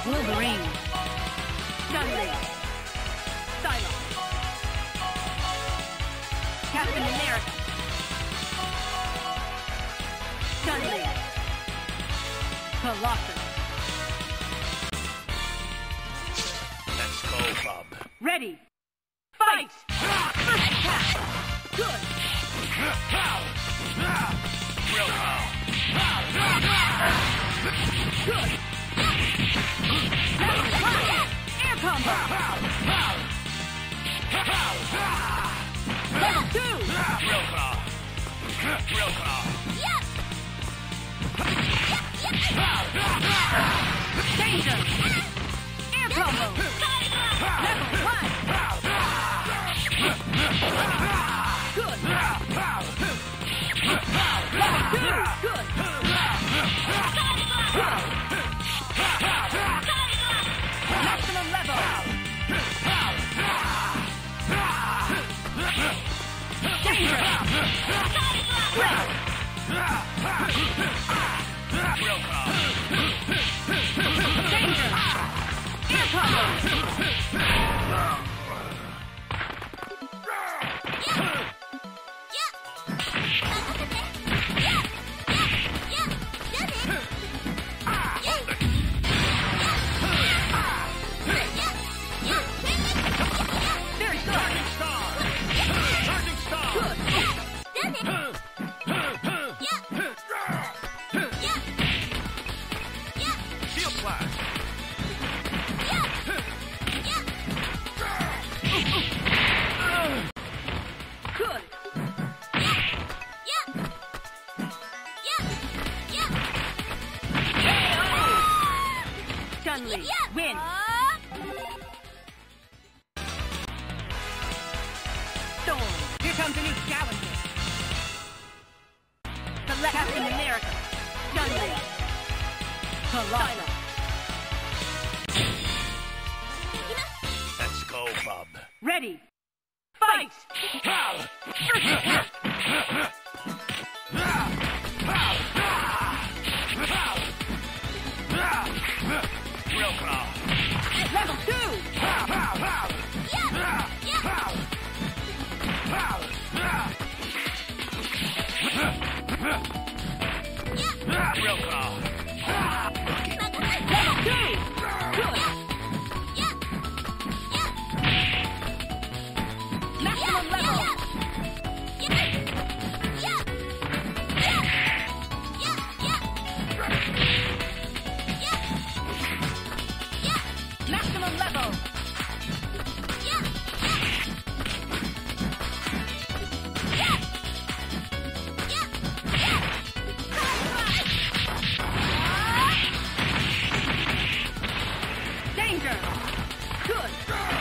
Wolverine. Chun-Li. Psylocke. Captain America. Chun-Li. Colossus. Let's go, Bob. Ready. Fight! First attack. Good. Real power. Good. Level 1. Air combo. Level 2. Real power. Real power. Danger. Air combo. Level 1. Good. Level 2. Good. Maximum level. Danger. Red. Real power. Danger. Air combo. Very good. Charging star. Good. Shield flash. Good. Chun-Li, win. Storm, here comes a new challenger. Select Captain America. Chun-Li. Colossus. Let's go, Bob. Ready. Fight! First attack. Real power. Level 2. Real power. Level 2. Good. Maximum level. Maximum level. Danger. Good.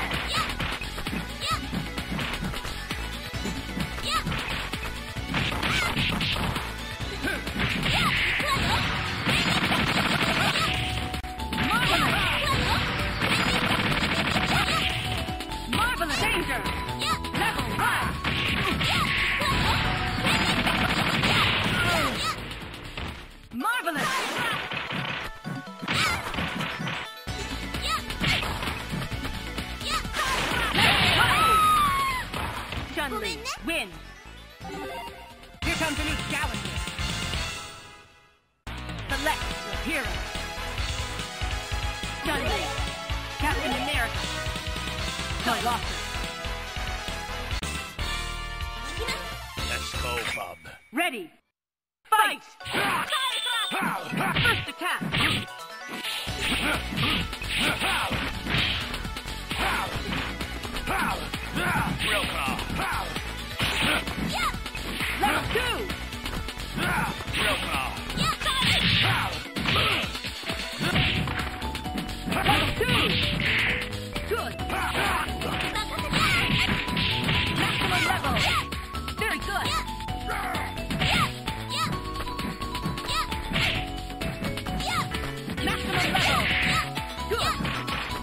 Marvelous danger. Level 1. Marvelous. Chun-Li, win. Here comes a new challenger. Select your hero. Chun-Li, Captain America. Colossus. Let's go, Bob. Ready. Fight! First attack. Real power. Level 2. Real power. Level 2. Good. Maximum level. Very good. Maximum level. Good.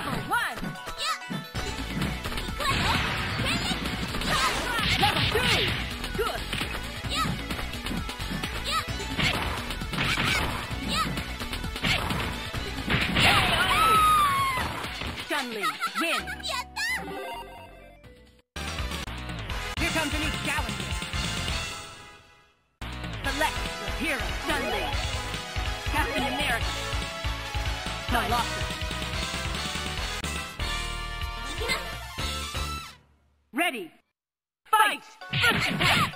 Level 1. Level 2. Good. Chun-Li, win. Here comes a new challenger. Select your hero, Chun-Li. Captain America. Colossus. Ready. Fight! First attack!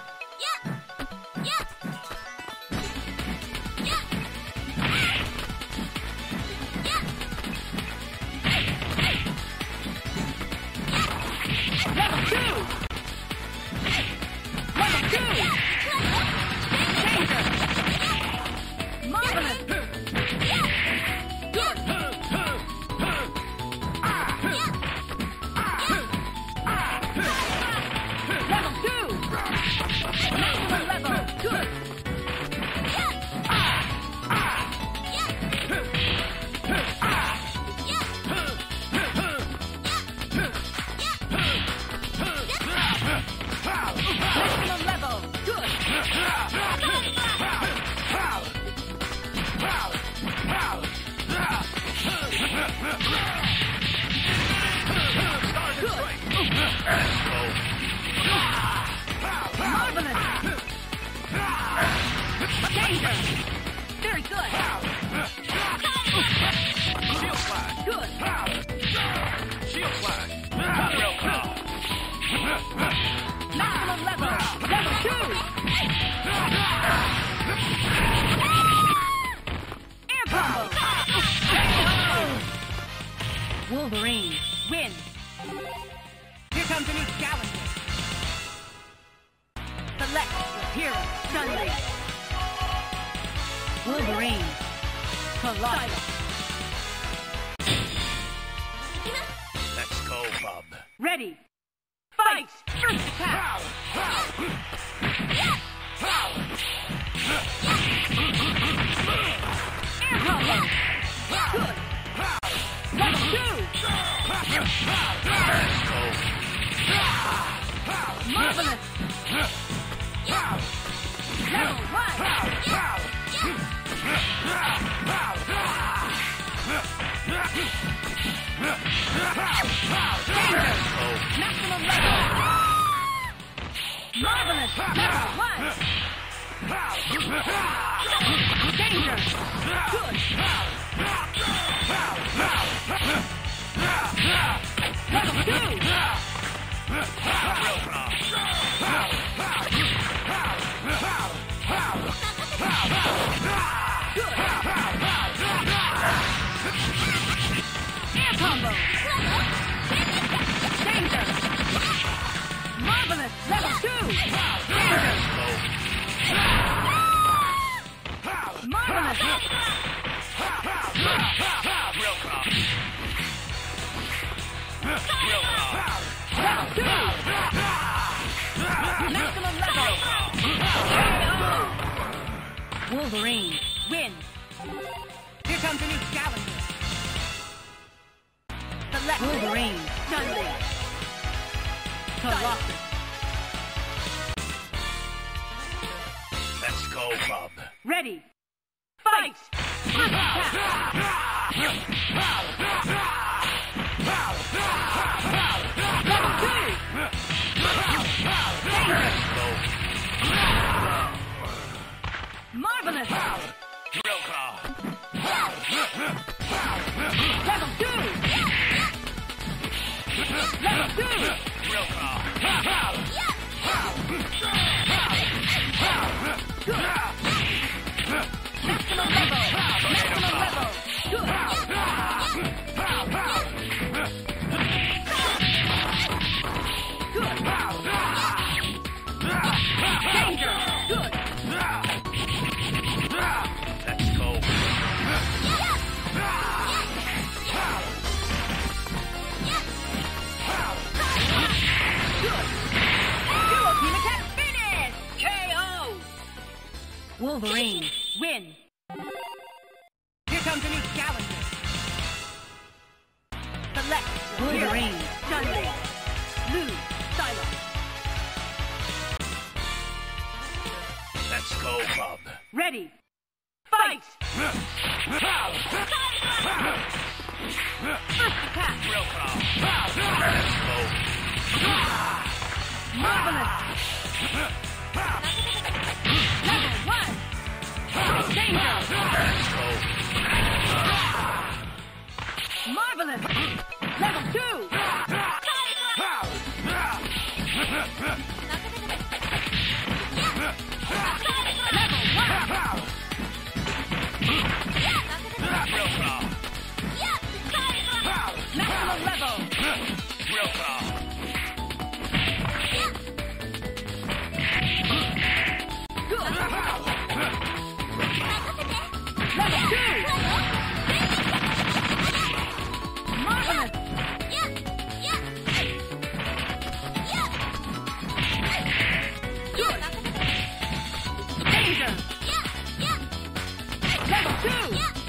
Level 2! Level 2! Danger! Marvelous! Good! Level 2! Maximum level! Good! Maximum level! Good! Marvelous! Danger! Very good! Shield flag. Good! Shield flag. Real claw. Maximum level! Level 2! Air combo! Wolverine, win! Here comes a new challenger. Select your hero, Chun-Li. Wolverine, Colossus. Let's go, bub. Ready. Fight! First attack! Air combo! Good! Level 2! Marvelous! Level 1! Maximum level! Marvelous! Level 1! Danger! Good! Level 2! Good! Air combo! Danger! Marvelous! Level 2! Danger! Marvelous! Real claw. Level 2! Maximum level! Wolverine, win! Here comes a new challenger. Select Wolverine, Chun-Li. Colossus. Let's go, bub. Ready. Fight! First attack! Level 2! Marvelous! Real claw. Level 2! Level 2! Real claw. Good! Maximum level! Maximum level! Good! Good! Danger! Good! Let's go. Good! Duo Team Attack finish! KO! Wolverine, win! Here comes a new challenger. Green, Dudley. Blue, Silo. Let's go, Bub. Ready. Fight! First attack. Drill Claw. Let's go. Marvelous. Level 1. Danger. Let's go. Marvelous. Level 2. Level 1. Drill Claw. Maximum level. Drill Claw. Good. Level 2. Marvelous. Good. Danger. Level 2.